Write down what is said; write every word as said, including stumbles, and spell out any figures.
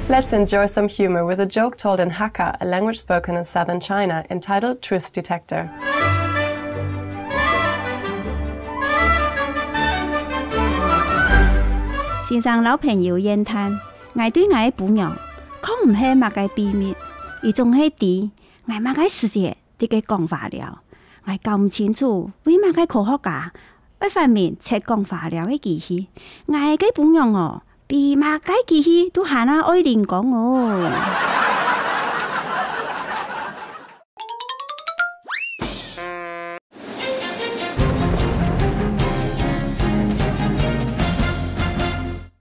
Let's enjoy some humor with a joke told in Hakka, a language spoken in southern China, entitled Truth Detector. 先生老朋友言谈，我对我的朋友可唔係乜嘅秘密，而仲係啲我乜嘅世界啲嘅講法了，我搞唔清楚為乜嘅科學家一方面切講法了嘅機器，我嘅朋友哦，比乜嘅機器都行下愛連講哦。